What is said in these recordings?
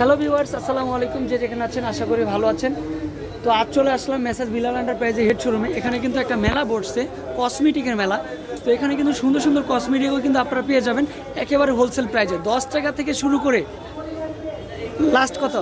Hello viewers, আসসালামু আলাইকুম। যে যেখানে আছেন আশা করি ভালো আছেন। তো আজ চলে আসলাম মেসাজ বিলাল এন্টারপ্রাইজের হেড শোরুমে। এখানে কিন্তু একটা মেলা বসছে, কসমেটিকের মেলা। তো এখানে কিন্তু সুন্দর সুন্দর কসমেটিকও কিন্তু আপনারা পেয়ে যাবেন একেবারে হোলসেল প্রাইজে। 10 টাকা থেকে শুরু করে লাস্ট কত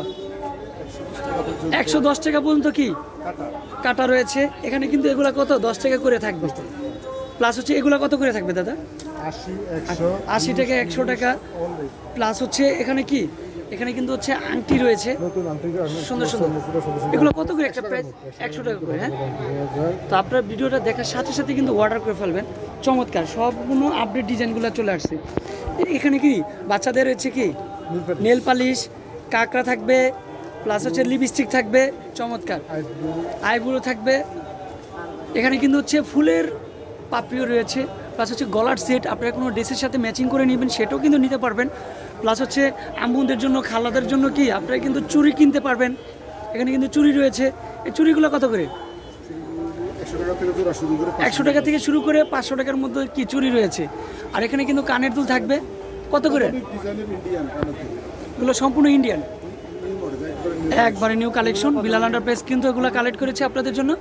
110 টাকা পর্যন্ত কি কাটা রয়েছে। এখানে কিন্তু এগুলা কত 10 টাকা করে থাকবে, প্লাস হচ্ছে এগুলা কত করে থাকবে দাদা? 80 টাকা, 100 টাকা। প্লাস হচ্ছে এখানে কি, এখানে কিন্তু হচ্ছে আংটি রয়েছে সুন্দর সুন্দর। এগুলো কত করে একটা প্রাইস? 100 টাকা করে। হ্যাঁ, তো আপনার ভিডিওটা দেখার সাথে সাথে কিন্তু অর্ডার করে ফেলবেন। চমৎকার সবগুলো আপডেট ডিজাইনগুলো চলে আসছে। এখানে কি বাচ্চাদের হচ্ছে কি নেল পালিশ, কাঁকড়া থাকবে, প্লাস হচ্ছে লিপস্টিক থাকবে, চমৎকার আইব্রো থাকবে। এখানে কিন্তু হচ্ছে ফুলের পাপড়িও রয়েছে, প্লাস হচ্ছে গলার সেট আপনারা কোনো ড্রেসের সাথে ম্যাচিং করে নেবেন সেটাও কিন্তু নিতে পারবেন। প্লাস হচ্ছে আম্মুদের জন্য, খালাদের জন্য কি আপনারা কিন্তু চুড়ি কিনতে পারবেন। এখানে কিন্তু চুড়ি রয়েছে। এই চুড়িগুলো কত করে? 100 টাকা থেকে শুরু করে 500 টাকার মধ্যে কি চুড়ি রয়েছে। আর এখানে কিন্তু কানের দুল থাকবে কত করে? এগুলো সম্পূর্ণ ইন্ডিয়ান, একবারে নিউ কালেকশন। বিলাল এন্টারপ্রাইজ কিন্তু এগুলো কালেক্ট করেছে আপনাদের জন্য।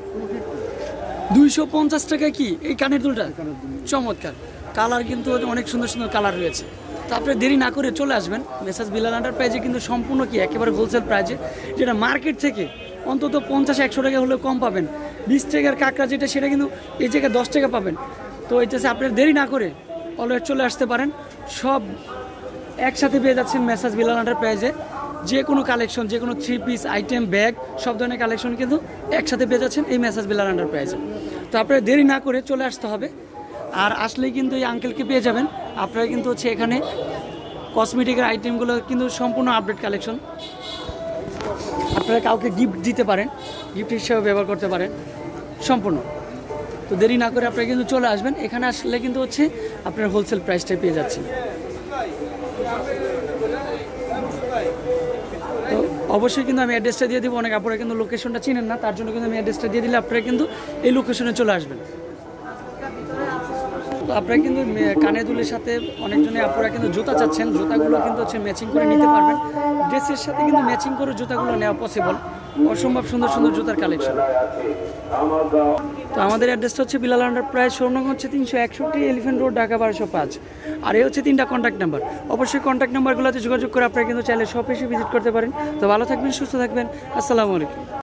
250 টাকায় কি এই কানের দুলটা, চমৎকার কালার কিন্তু অনেক সুন্দর সুন্দর কালার রয়েছে। তো আপনি দেরি না করে চলে আসবেন মেসাজ বিলাল এন্টারপ্রাইজে। কিন্তু সম্পূর্ণ কি একেবারে হোলসেল প্রাইজে, যেটা মার্কেট থেকে অন্তত 50-100 টাকা হলেও কম পাবেন। 20 টাকার কাঁকড়া যেটা সেটা কিন্তু এই জায়গায় 10 টাকা পাবেন। তো এইটাছে আপনার দেরি না করে অলওয়েজ চলে আসতে পারেন। সব একসাথে পেয়ে যাচ্ছেন মেসাজ বিলাল এন্টারপ্রাইজে। যে কোনো কালেকশন, যে কোনো 3 পিস আইটেম, ব্যাগ, সব ধরনের কালেকশন কিন্তু একসাথে পেয়ে যাচ্ছেন এই মেসাজ বিলাল এন্টারপ্রাইজে। তো আপনারা দেরি না করে চলে আসতে হবে। আর আসলেই কিন্তু এই আঙ্কেলকে পেয়ে যাবেন। আপনারা কিন্তু হচ্ছে এখানে কসমেটিকের আইটেমগুলো কিন্তু সম্পূর্ণ আপডেট কালেকশন। আপনারা কাউকে গিফট দিতে পারেন, গিফট হিসেবে ব্যবহার করতে পারেন সম্পূর্ণ। তো দেরি না করে আপনারা কিন্তু চলে আসবেন। এখানে আসলে কিন্তু হচ্ছে আপনারা হোলসেল প্রাইসটাই পেয়ে যাচ্ছেন। তো অবশ্যই কিন্তু আমি অ্যাড্রেসটা দিয়ে দিব। অনেক আপনারা কিন্তু লোকেশনটা চিনেন না, তার জন্য কিন্তু আমি অ্যাড্রেসটা দিয়ে দিলে আপনারা কিন্তু এই লোকেশনে চলে আসবেন। তো আপনারা কিন্তু কানে দুলের সাথে অনেকজনে আপনারা কিন্তু জুতা চাচ্ছেন, জুতাগুলো কিন্তু হচ্ছে ম্যাচিং করে নিতে পারবেন। ড্রেসের সাথে কিন্তু ম্যাচিং করে জুতাগুলো নেওয়া পসিবল। অসম্ভব সুন্দর সুন্দর জুতার কালেকশন। তো আমাদের অ্যাড্রেসটা হচ্ছে বিলাল এন্টারপ্রাইজ, শোরুম হচ্ছে 361 এলিফ্যান্ট রোড, ঢাকা 1205। আর এই হচ্ছে 3টা কন্ট্যাক্ট নাম্বার। অবশ্যই কন্ট্যাক্ট নাম্বারগুলোতে যোগাযোগ করে আপনারা কিন্তু চাইলে শপে এসে ভিজিট করতে পারেন। তো ভালো থাকবেন, সুস্থ থাকবেন। আসসালামু আলাইকুম।